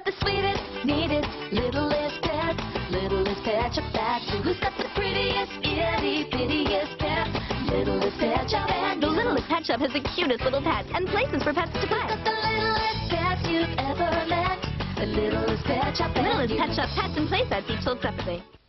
got the sweetest, neatest, littlest pet? Littlest Pet Shop, that's who's got the prettiest, itty bittiest pet? Littlest Pet Shop. The Littlest Pet Shop has the cutest little pets and places for pets to play. Got the littlest pets you've ever met. The Littlest Pet Shop. Littlest Pet Shop pets and play sets each sold separately.